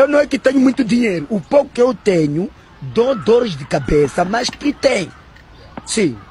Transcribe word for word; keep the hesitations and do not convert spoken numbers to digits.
não é que tenho muito dinheiro. O pouco que eu tenho, dou dores de cabeça, mas que tem. Sim.